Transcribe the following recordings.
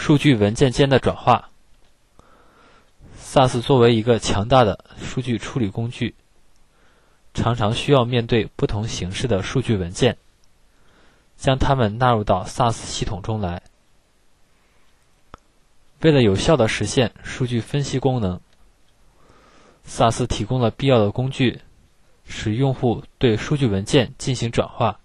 数据文件间的转化。SAS 作为一个强大的数据处理工具，常常需要面对不同形式的数据文件，将它们纳入到 SAS 系统中来。为了有效地实现数据分析功能， SAS 提供了必要的工具，使用户对数据文件进行转化。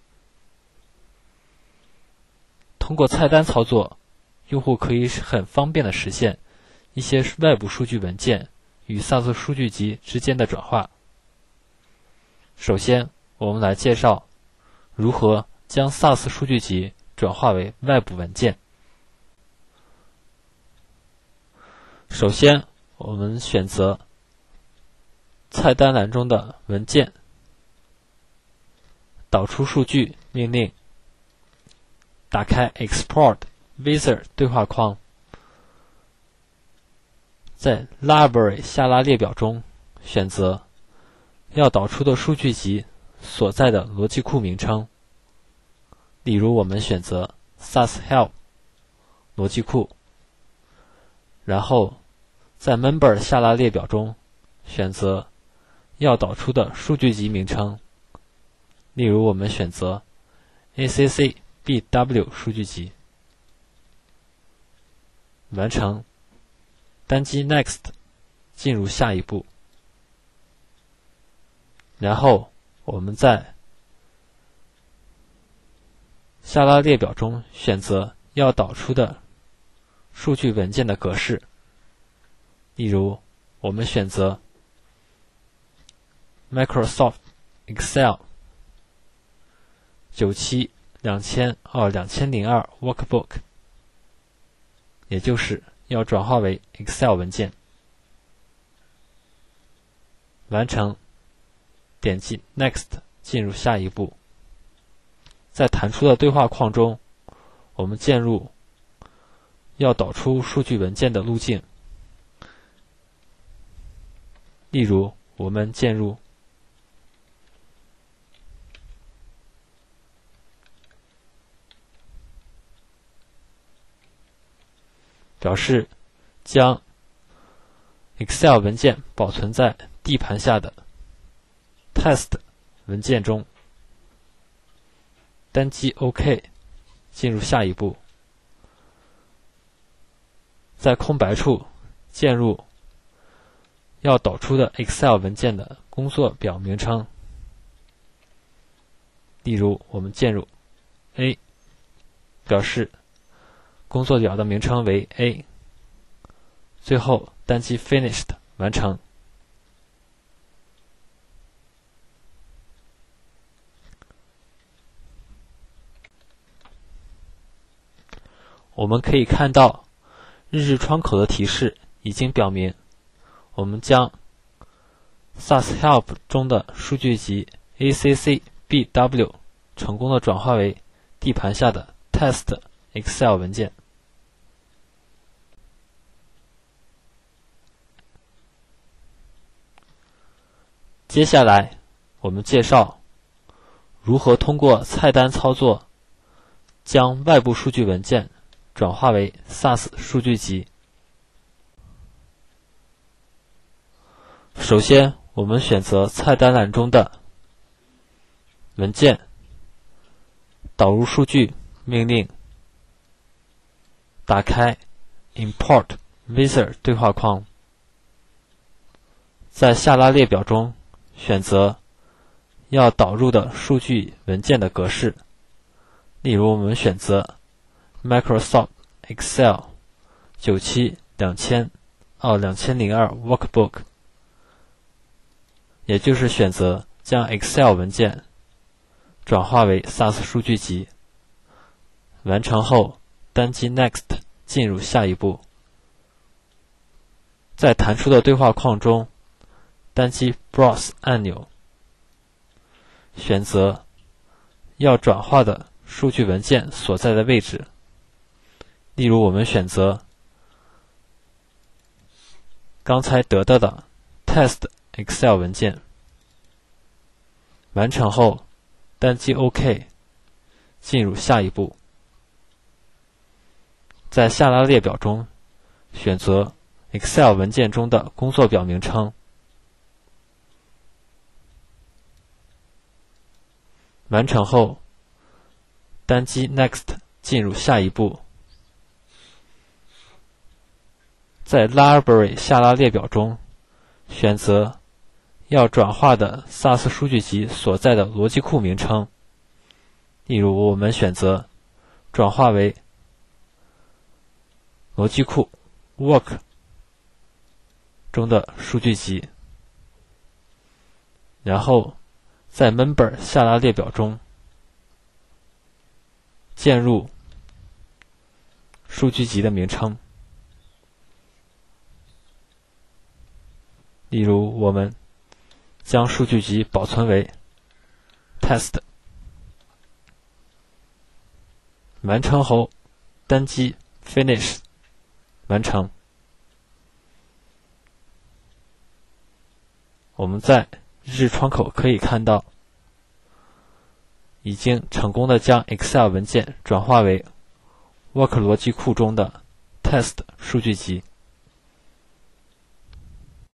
通过菜单操作，用户可以很方便地实现一些外部数据文件与 SAS 数据集之间的转化。首先，我们来介绍如何将 SAS 数据集转化为外部文件。首先，我们选择菜单栏中的文件，导出数据命令，打开 Export Wizard 对话框，在 Library 下拉列表中选择要导出的数据集所在的逻辑库名称，例如我们选择 SAS Help 逻辑库，然后在 Member 下拉列表中选择要导出的数据集名称，例如我们选择 ACC BW 数据集。完成，单击 Next 进入下一步。然后我们在下拉列表中选择要导出的数据文件的格式，例如我们选择 Microsoft Excel 97-2002 Workbook， 也就是要转化为 Excel 文件。完成，点击 Next 进入下一步。在弹出的对话框中，我们键入要导出数据文件的路径，例如我们键入表示将 Excel 文件保存在地盘下的 Test 文件中，单击 OK 进入下一步。在空白处键入要导出的 Excel 文件的工作表名称，例如我们键入 A， 表示工作表的名称为 A， 最后单击 Finished 完成。我们可以看到日志窗口的提示已经表明我们将 SAS Help 中的数据集 ACC BW 成功的转化为地盘下的 Test Excel 文件。接下来我们介绍如何通过菜单操作将外部数据文件转化为 SAS 数据集。首先，我们选择菜单栏中的文件，导入数据命令，打开 Import Wizard 对话框，在下拉列表中选择要导入的数据文件的格式，例如我们选择 Microsoft Excel 97-2002 Workbook， 也就是选择将 Excel 文件转化为 SAS 数据集。完成后单击 Next 进入下一步。在弹出的对话框中单击 Browse 按钮，选择要转化的数据文件所在的位置，例如我们选择刚才得到的 Test Excel 文件。完成后单击 OK 进入下一步。 在下拉列表中选择 Excel 文件中的工作表名称。完成后，单击 Next 进入下一步。在 Library 下拉列表中选择要转化的 SAS 数据集所在的逻辑库名称，例如我们选择转化为逻辑库 Work 中的数据集，然后在 Member 下拉列表中键入数据集的名称，例如我们将数据集保存为 Test。 完成后单击 Finish 完成。我们在日志窗口可以看到已经成功的将 Excel 文件转化为 Work 逻辑库中的 Test 数据集。